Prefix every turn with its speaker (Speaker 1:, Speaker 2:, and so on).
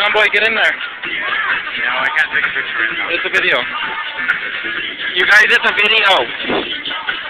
Speaker 1: on, boy, get in there.
Speaker 2: No, I can't take a picture right now.
Speaker 1: It's a video. You guys, it's a video.